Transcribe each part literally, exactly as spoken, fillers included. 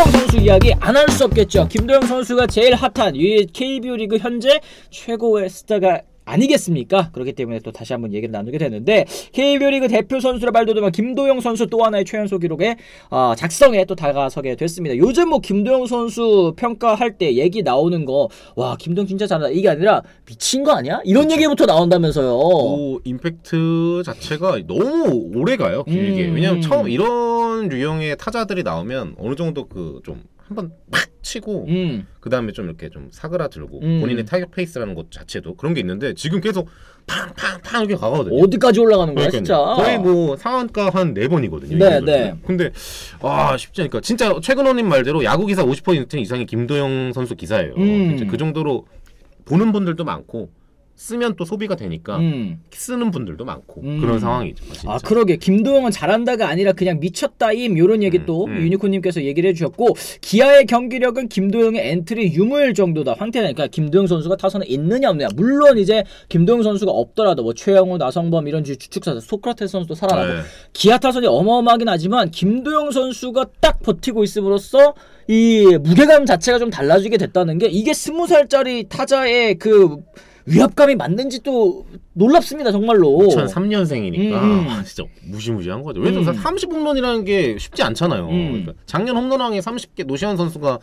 김도영 선수 이야기 안 할 수 없겠죠. 김도영 선수가 제일 핫한 이 케이비오 리그 현재 최고의 스타가 아니겠습니까? 그렇기 때문에 또 다시 한번 얘기를 나누게 되는데, 케이비오 리그 대표 선수라 발돋움한 김도영 선수 또 하나의 최연소 기록에 어, 작성에 또 다가서게 됐습니다. 요즘 뭐 김도영 선수 평가할 때 얘기 나오는 거, 와 김도영 진짜 잘한다 이게 아니라 미친 거 아니야? 이런 그렇죠. 얘기부터 나온다면서요. 오, 임팩트 자체가 너무 오래 가요, 길게. 음. 왜냐면 처음 이런 유형의 타자들이 나오면 어느 정도 그 좀 한번 막 치고 음. 그 다음에 좀 이렇게 좀 사그라들고 음. 본인의 타격 페이스라는 것 자체도 그런 게 있는데, 지금 계속 팡팡팡 이렇게 가거든요. 어디까지 올라가는 거야, 진짜? 거의 뭐 상한가 한 네 번이거든요. 네, 네. 근데 아 쉽지 않으니까 진짜 최근호님 말대로 야구 기사 오십 퍼센트 이상이 김도영 선수 기사예요. 음. 그 정도로 보는 분들도 많고 쓰면 또 소비가 되니까 음. 쓰는 분들도 많고 음. 그런 상황이죠. 진짜. 아 그러게, 김도영은 잘한다가 아니라 그냥 미쳤다임 요런 얘기 음, 또 음. 유니콘님께서 얘기를 해주셨고, 기아의 경기력은 김도영의 엔트리 유무일 정도다. 황태자니까 김도영 선수가 타선에 있느냐 없느냐. 물론 이제 김도영 선수가 없더라도 뭐 최영우, 나성범 이런 주축사 소크라테스 선수도 살아나고 네. 기아 타선이 어마어마하긴 하지만 김도영 선수가 딱 버티고 있음으로써 이 무게감 자체가 좀 달라지게 됐다는 게, 이게 스무 살짜리 타자의 그 위압감이 맞는지 또 놀랍습니다, 정말로. 이천삼 년생이니까 음. 진짜 무시무시한 거죠. 왜냐면 음. 삼십 홈런이라는 게 쉽지 않잖아요. 음. 그러니까 작년 홈런왕에 삼십 개, 노시환 선수가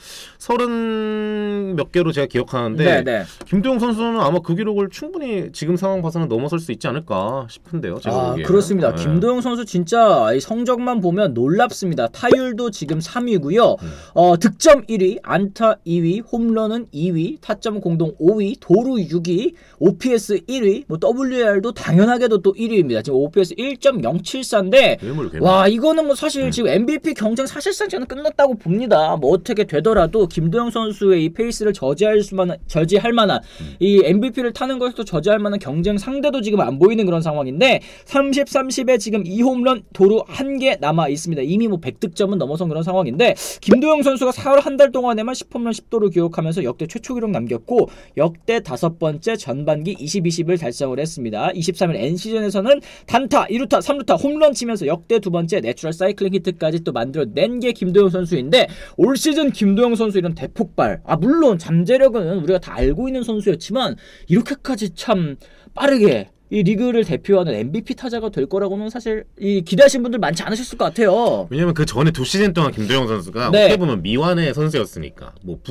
서른 몇 개로 제가 기억하는데 네네. 김도영 선수는 아마 그 기록을 충분히 지금 상황 봐서는 넘어설 수 있지 않을까 싶은데요. 제가 아, 보기에는. 그렇습니다. 네. 김도영 선수 진짜 성적만 보면 놀랍습니다. 타율도 지금 삼 위고요. 음. 어, 득점 일 위, 안타 이 위, 홈런은 이 위, 타점 공동 오 위, 도루 육 위, 오피에스 일 위, 뭐 더블유알도 당연하게도 또 일 위입니다. 지금 오피에스 일 점 영칠사인데 괴물, 괴물. 와 이거는 뭐 사실 음. 지금 엠브이피 경쟁 사실상 저는 끝났다고 봅니다. 뭐 어떻게 되더라도 김도영 선수의 이 페이스를 저지할 수만 저지할 만한 음. 이 엠브이피를 타는 것도 저지할 만한 경쟁 상대도 지금 안 보이는 그런 상황인데, 삼십, 삼십에 지금 이 홈런, 도루 한 개 남아 있습니다. 이미 뭐 백 득점은 넘어선 그런 상황인데, 김도영 선수가 사월 한 달 동안에만 십 홈런 십 도루 기록하면서 역대 최초 기록 남겼고, 역대 다섯 번째 전반기 이십, 이십을 달성을 했습니다. 이십삼 일 N시즌에서는 단타, 이 루타, 삼 루타 홈런 치면서 역대 두 번째 내추럴 사이클링 히트까지 또 만들어낸 게 김도영 선수인데, 올 시즌 김도영 선수 이런 대폭발, 아 물론 잠재력은 우리가 다 알고 있는 선수였지만 이렇게까지 참 빠르게 이 리그를 대표하는 엠브이피 타자가 될 거라고는 사실 이 기대하신 분들 많지 않으셨을 것 같아요. 왜냐면 그 전에 두 시즌 동안 김도영 선수가 네. 어떻게 보면 미완의 선수였으니까 뭐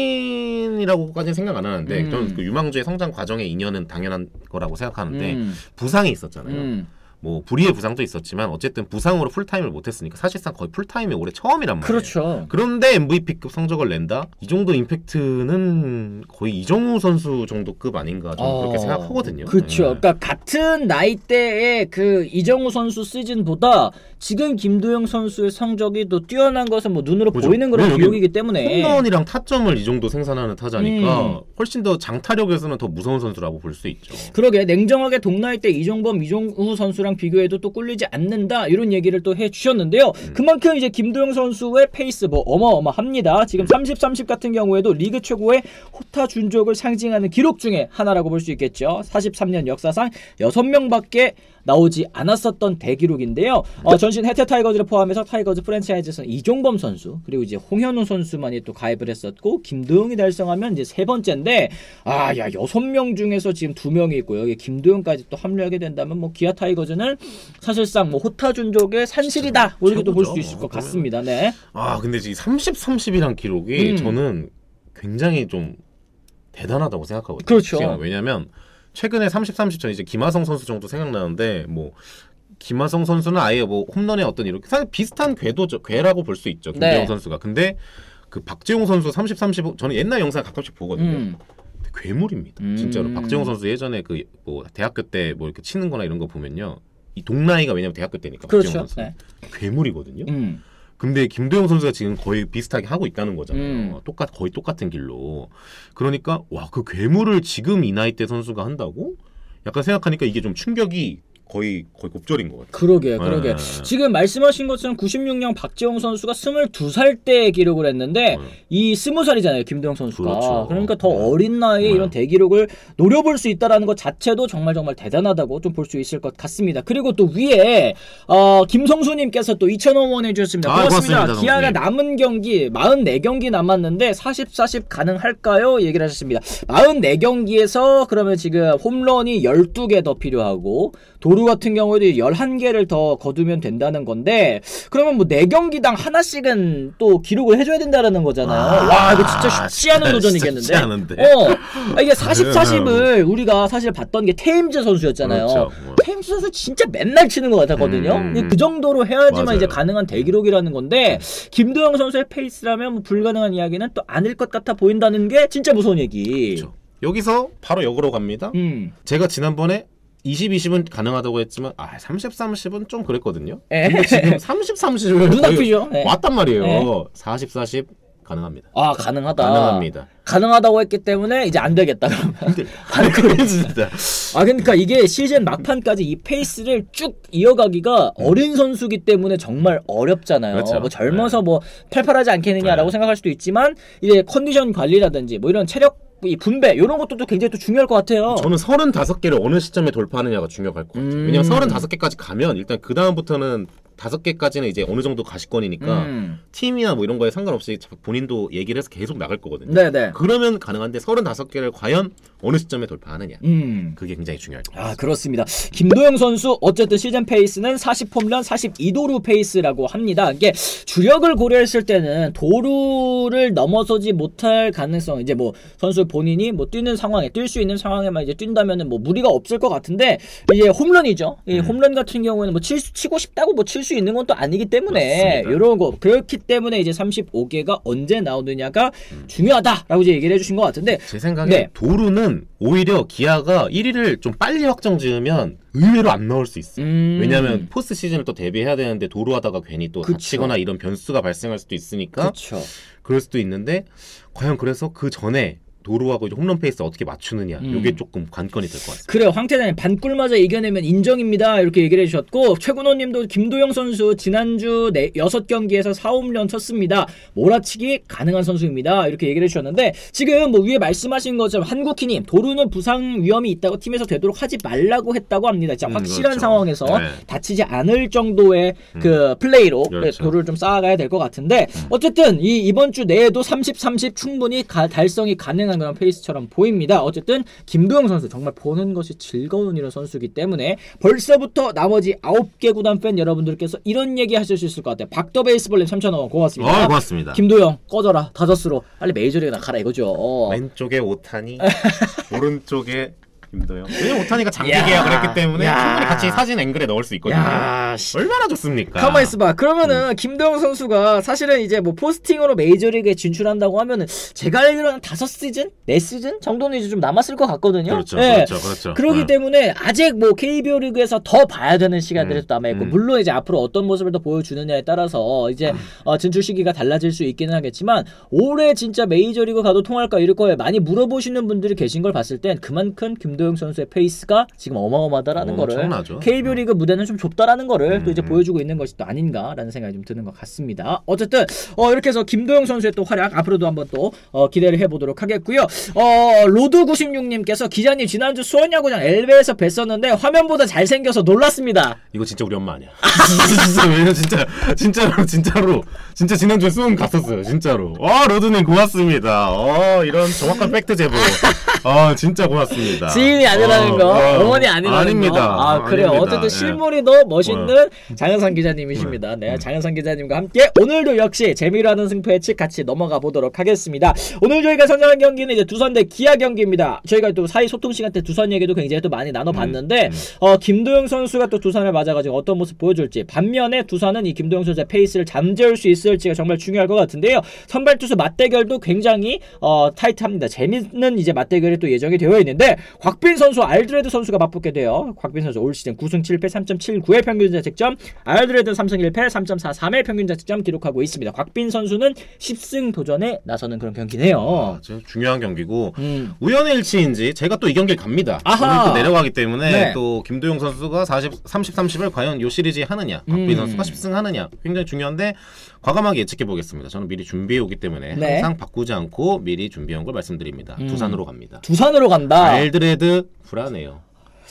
부진이라고까지는 생각 안 하는데 음. 저는 그 유망주의 성장 과정의 인연은 당연한 거라고 생각하는데 음. 부상이 있었잖아요. 음. 뭐 불의의 부상도 있었지만 어쨌든 부상으로 풀타임을 못했으니까 사실상 거의 풀타임이 올해 처음이란 말이에요. 그렇죠. 그런데 엠브이피급 성적을 낸다? 이 정도 임팩트는 거의 이정우 선수 정도급 아닌가 저는 어, 그렇게 생각하거든요. 그렇죠. 네. 그러니까 같은 나이대의 그 이정우 선수 시즌보다 지금 김도영 선수의 성적이 더 뛰어난 것은 뭐 눈으로 그렇죠. 보이는 그런 기록이기 때문에 홈런이랑 타점을 이 정도 생산하는 타자니까 음. 훨씬 더 장타력에서는 더 무서운 선수라고 볼 수 있죠. 그러게, 냉정하게 동나이대 이종범, 이종우 선수랑 비교해도 또 꿀리지 않는다 이런 얘기를 또 해주셨는데요. 음. 그만큼 이제 김도영 선수의 페이스 뭐 어마어마합니다. 지금 삼십, 삼십 같은 경우에도 리그 최고의 호타 준족을 상징하는 기록 중에 하나라고 볼 수 있겠죠. 사십삼 년 역사상 여섯 명밖에 나오지 않았었던 대기록인데요. 어, 전신 해태 타이거즈를 포함해서 타이거즈 프랜차이즈에서는 이종범 선수, 그리고 이제 홍현우 선수만이 또 가입을 했었고, 김도영이 달성하면 이제 세 번째인데, 아, 야, 여섯 명 중에서 지금 두 명이 있고, 여기 김도영까지 또 합류하게 된다면, 뭐, 기아 타이거즈는 사실상 뭐, 호타준족의 산실이다. 뭐 이렇게 또 볼 수 있을 것 같습니다. 네. 아, 근데 지금 삼십, 삼십이란 기록이 음. 저는 굉장히 좀 대단하다고 생각하거든요. 그렇죠. 왜냐면, 최근에 삼십, 삼십 전 이제 김하성 선수 정도 생각나는데, 뭐 김하성 선수는 아예 뭐 홈런의 어떤 이렇게 사실 비슷한 궤도죠. 궤라고 볼 수 있죠. 김도영 네. 선수가. 근데 그 박재홍 선수 삼십, 삼십 저는 옛날 영상 가끔씩 보거든요. 음. 괴물입니다. 음. 진짜로 박재홍 선수 예전에 그 뭐 대학교 때 뭐 이렇게 치는 거나 이런 거 보면요. 이 동나이가 왜냐면 대학교 때니까 그렇죠. 박재홍 선수. 네. 괴물이거든요. 음. 근데 김도영 선수가 지금 거의 비슷하게 하고 있다는 거잖아요. 음. 똑같 거의 똑같은 길로. 그러니까 와, 그 괴물을 지금 이 나이 때 선수가 한다고? 약간 생각하니까 이게 좀 충격이 거의 거의 곱절인 것 같아요. 그러게, 그러게. 네. 지금 말씀하신 것처럼 구십육 년 박재홍 선수가 스물두 살 때 기록을 했는데 네. 이 스무 살이잖아요, 김도영 선수가. 그렇죠. 그러니까 더 네. 어린 나이에 네. 이런 대기록을 노려볼 수 있다라는 것 자체도 정말 정말 대단하다고 좀 볼 수 있을 것 같습니다. 그리고 또 위에 어, 김성수님께서 또 이천 원 원해 주셨습니다. 아, 고맙습니다. 고맙습니다, 기아가 성수님. 남은 경기 사십사 경기 남았는데 사십, 사십 가능할까요? 얘기를 하셨습니다. 사십사 경기에서 그러면 지금 홈런이 열두 개 더 필요하고 도루 같은 경우에도 열한 개를 더 거두면 된다는 건데 그러면 뭐 네 경기당 하나씩은 또 기록을 해줘야 된다는 거잖아요. 아, 와 이거 진짜 쉽지 않은 진짜 도전이겠는데. 쉽지 않은데. 어, 아, 이게 사십, 사십을 우리가 사실 봤던 게 테임즈 선수였잖아요. 그렇죠. 테임즈 선수 진짜 맨날 치는 것 같았거든요. 음, 음. 그 정도로 해야지만 맞아요. 이제 가능한 대기록이라는 건데 김도영 선수의 페이스라면 뭐 불가능한 이야기는 또 아닐 것 같아 보인다는 게 진짜 무서운 얘기. 그렇죠. 여기서 바로 역으로 갑니다. 음. 제가 지난번에 이십, 이십은 가능하다고 했지만 아 삼십, 삼십은 좀 그랬거든요. 에? 근데 지금 삼십, 삼십을 눈앞이죠. 네. 왔단 말이에요. 네. 사십, 사십 가능합니다. 아 가능하다. 가능합니다. 가능하다고 했기 때문에 이제 안 되겠다 그러면. 힘들다. 진짜. 아 그러니까 이게 시즌 막판까지 이 페이스를 쭉 이어가기가 음. 어린 선수기 때문에 정말 어렵잖아요. 그렇죠. 뭐 젊어서 네. 뭐 팔팔하지 않겠느냐라고 네. 생각할 수도 있지만 이제 컨디션 관리라든지 뭐 이런 체력 이 분배 이런 것도 또 굉장히 또 중요할 것 같아요. 저는 서른다섯 개를 어느 시점에 돌파하느냐가 중요할 것 같아요. 음. 왜냐면 서른다섯 개까지 가면 일단 그 다음부터는 다섯 개까지는 이제 어느 정도 가시권이니까 음. 팀이나 뭐 이런 거에 상관없이 본인도 얘기를 해서 계속 나갈 거거든요. 네네. 그러면 가능한데 서른다섯 개를 과연 어느 시점에 돌파하느냐. 음. 그게 굉장히 중요할 것 같아요. 아 그렇습니다. 김도영 선수 어쨌든 시즌 페이스는 사십 홈런 사십이 도루 페이스라고 합니다. 이게 주력을 고려했을 때는 도루를 넘어서지 못할 가능성 이제 뭐 선수 본인이 뭐 뛰는 상황에 뛸 수 있는 상황에만 이제 뛴다면은 뭐 무리가 없을 것 같은데 이제 홈런이죠. 이 음. 홈런 같은 경우에는 뭐 칠, 치고 싶다고 뭐 칠 수 있는 건 또 아니기 때문에 맞습니다. 이런 거 그렇기 때문에 이제 삼십오 개가 언제 나오느냐가 음. 중요하다라고 이제 얘기를 해주신 것 같은데 제 생각에 네. 도루는 오히려 기아가 일 위를 좀 빨리 확정 지으면 의외로 안 나올 수 있어요. 음. 왜냐하면 포스트 시즌을 또 대비해야 되는데 도루하다가 괜히 또 그쵸. 다치거나 이런 변수가 발생할 수도 있으니까 그렇죠. 그럴 수도 있는데 과연 그래서 그 전에 도루하고 이제 홈런 페이스 어떻게 맞추느냐 음. 이게 조금 관건이 될 것 같습니다. 그래요. 황태자님 반꿀마저 이겨내면 인정입니다. 이렇게 얘기를 해주셨고 최군호님도 김도영 선수 지난주 네, 여섯 경기에서 사 홈런 쳤습니다. 몰아치기 가능한 선수입니다. 이렇게 얘기를 해주셨는데 지금 뭐 위에 말씀하신 것처럼 한국희님 도루는 부상 위험이 있다고 팀에서 되도록 하지 말라고 했다고 합니다. 진짜 음, 확실한 그렇죠. 상황에서 네. 다치지 않을 정도의 음. 그 플레이로 그렇죠. 도루를 좀 쌓아가야 될 것 같은데 음. 어쨌든 이 이번 주 내에도 삼십, 삼십 충분히 가, 달성이 가능한 그런 페이스처럼 보입니다. 어쨌든 김도영 선수 정말 보는 것이 즐거운 이런 선수이기 때문에 벌써부터 나머지 아홉 개 구단 팬 여러분들께서 이런 얘기 하실 수 있을 것 같아요. 박더 베이스볼님 삼천 원 고맙습니다. 어, 고맙습니다. 김도영 꺼져라 다저스로 빨리 메이저리그 나가라 이거죠. 어. 왼쪽에 오타니, 오른쪽에 김도영. 왜냐면 오타니가 장기 야, 계약을 했기 때문에 야. 충분히 같이 사진 앵글에 넣을 수 있거든요. 야, 씨. 얼마나 좋습니까? 가만 있어봐. 그러면은 김도영 선수가 사실은 이제 뭐 포스팅으로 메이저리그에 진출한다고 하면은 제가 알기로는 다섯 시즌, 네 시즌 정도는 이제 좀 남았을 것 같거든요. 그렇죠, 예. 그렇죠, 그렇죠. 그렇기 네. 때문에 아직 뭐 케이비오 리그에서 더 봐야 되는 시간들이 음, 남아있고 음. 물론 이제 앞으로 어떤 모습을 더 보여주느냐에 따라서 이제 어, 진출 시기가 달라질 수 있기는 하겠지만 올해 진짜 메이저리그 가도 통할까 이럴 거에 많이 물어보시는 분들이 계신 걸 봤을 땐 그만큼 김도영 선수의 페이스가 지금 어마어마하다라는 거를 엄청나죠. 케이비오 리그 무대는 좀 좁다라는 거를 음, 또 이제 음. 보여주고 있는 것이 또 아닌가라는 생각이 좀 드는 것 같습니다. 어쨌든 어, 이렇게 해서 김도영 선수의 또 활약 앞으로도 한번 또 어, 기대를 해보도록 하겠고요. 어, 로드 구십육님께서 기자님 지난주 수원야구장 엘베에서 뵀었는데 화면보다 잘생겨서 놀랐습니다. 이거 진짜 우리 엄마 아니야. 진짜 왜냐면 진짜 진짜로 진짜로 진짜 지난주에 수원 갔었어요. 진짜로. 어 로드님 고맙습니다. 어 이런 정확한 팩트 제보. 어 진짜 고맙습니다. 지인이 아니라는 어, 거, 어, 어머니 아니라는 아닙니다. 거. 아 그래요. 아닙니다. 어쨌든 예. 실물이 더 멋있는 장현상 기자님이십니다. 네, 장현상 기자님과 함께 오늘도 역시 재미로 하는 승부 예측 같이 넘어가 보도록 하겠습니다. 오늘 저희가 선정한 경기는 이제 두산 대 기아 경기입니다. 저희가 또 사이 소통 시간 때 두산 얘기도 굉장히 또 많이 나눠봤는데 음, 음. 어, 김도영 선수가 또 두산을 맞아가지고 어떤 모습 보여줄지 반면에 두산은 이 김도영 선수의 페이스를 잠재울 수 있을지가 정말 중요할 것 같은데요. 선발 투수 맞대결도 굉장히 어, 타이트합니다. 재밌는 이제 맞대결이 또 예정이 되어 있는데 곽 곽빈 선수, 알드레드 선수가 맞붙게 돼요. 곽빈 선수 올 시즌 구 승 칠 패 삼 점 칠구의 평균 자책점, 알드레드 삼 승 일 패 삼 점 사삼의 평균 자책점 기록하고 있습니다. 곽빈 선수는 십 승 도전에 나서는 그런 경기네요. 아, 중요한 경기고 음. 우연의 일치인지 제가 또 이 경기를 갑니다. 아하. 오늘 또 내려가기 때문에 네. 또 김도영 선수가 사십, 삼십, 삼십을 과연 요 시리즈에 하느냐, 곽빈 음. 선수가 십 승 하느냐 굉장히 중요한데 과감하게 예측해 보겠습니다. 저는 미리 준비해 오기 때문에 네. 항상 바꾸지 않고 미리 준비해 온 걸 말씀드립니다. 음. 두산으로 갑니다. 두산으로 간다. 알드레드 불안해요.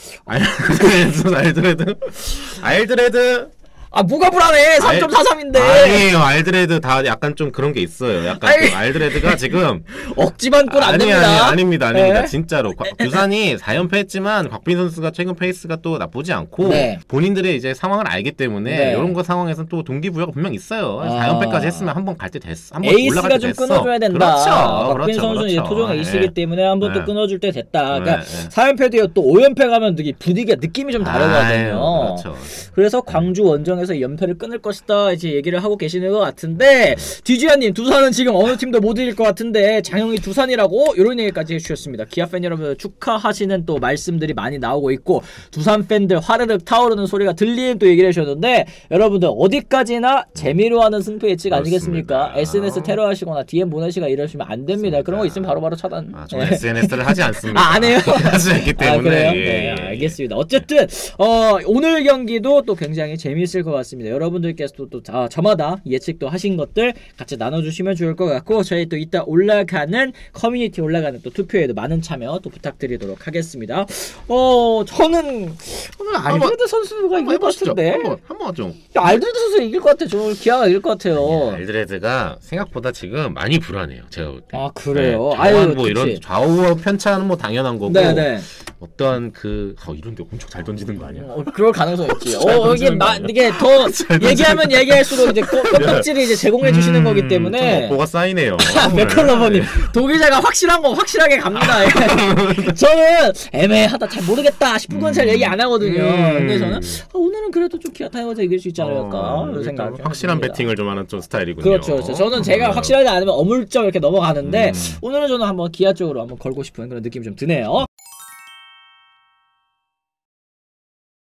알드레드 알드레드 알드레드 아 뭐가 불안해? 삼 점 사삼인데. 아니에요. 알드레드 다 약간 좀 그런 게 있어요. 약간 아이. 그 알드레드가 지금 억지만 골 안 아니, 됩니다. 아니, 아닙니다. 아닙니다. 네. 진짜로. 과- 두산이 사 연패 했지만 곽빈 선수가 최근 페이스가 또 나쁘지 않고 네. 본인들의 이제 상황을 알기 때문에 네. 이런 거 상황에서는 또 동기부여가 분명 있어요. 아. 사 연패까지 했으면 한 번 갈 때 됐어. 한 번 에이스가 올라갈 때 좀 됐어. 끊어줘야 된다. 그렇죠. 곽빈 그렇죠. 선수는 이제 그렇죠. 토종 에이스이기 네. 때문에 한 번 또 네. 끊어줄 때 됐다. 그러니까 네, 네. 사 연패도요 또 오 연패 가면 되게 분위기가 느낌이 좀 다르거든요. 아유, 그렇죠. 그래서 광주 원정에서 연패를 끊을 것이다 이제 얘기를 하고 계시는 것 같은데 디지아님 두산은 지금 어느 팀도 못 이길 것 같은데 장영이 두산이라고 이런 얘기까지 해주셨습니다. 기아 팬 여러분 축하하시는 또 말씀들이 많이 나오고 있고 두산 팬들 화르륵 타오르는 소리가 들리는 또 얘기를 해주셨는데 여러분들 어디까지나 재미로 하는 승패 예측 아니겠습니까? 그렇습니다. 에스엔에스 테러하시거나 디엠 보내시거나 이러시면 안 됩니다. 그런 거 있으면 바로바로 차단. 아, 저는 에스엔에스를 하지 않습니다. 아, 안 해요? 하지 않기 때문에. 아, 그래요? 예, 네, 예, 예. 알겠습니다. 어쨌든 어, 오늘 경기도 또 굉장히 재미있을 것 같습니다. 여러분들께서도 또 아, 저마다 예측도 하신 것들 같이 나눠주시면 좋을 것 같고 저희 또 이따 올라가는 커뮤니티 올라가는 또 투표에도 많은 참여 또 부탁드리도록 하겠습니다. 어, 저는 오늘 알드레드 선수가 이길 것 해보시죠. 같은데. 한번 한번 좀. 알드레드 선수 이길 것 같아. 저는 기아가 이길 것 같아요. 알드레드가 생각보다 지금 많이 불안해요. 제가 볼 때. 아 그래요. 네, 아유, 좌우 뭐 그치. 이런 좌우 편차는 뭐 당연한 거고. 네네. 어떤 그 어, 이런데 엄청 잘 던지는 거 아니야? 어, 그럴 가능성이 있지. 잘 어, 이게 던지는 거 마, 아니야? 이게 더 잘 얘기하면 얘기할수록 이제 껍- 껍질을 이제 제공해 주시는 거기 때문에. 뭐가 쌓이네요. 맥컬러버님 독일자가 확실한 거 확실하게 갑니다. 예. 저는 애매하다 잘 모르겠다 싶은 건 잘 얘기 안 하거든요. 음. 근데 저는 아, 오늘은 그래도 좀 기아 타이거즈가 이길 수 있지 않을까 어, 이런 생각. 확실한 배팅을 좀 하는 좀 스타일이군요. 그렇죠, 그렇죠. 저는 제가 어. 확실하지 않으면 어물쩍 이렇게 넘어가는데 음. 오늘은 저는 한번 기아 쪽으로 한번 걸고 싶은 그런 느낌이 좀 드네요.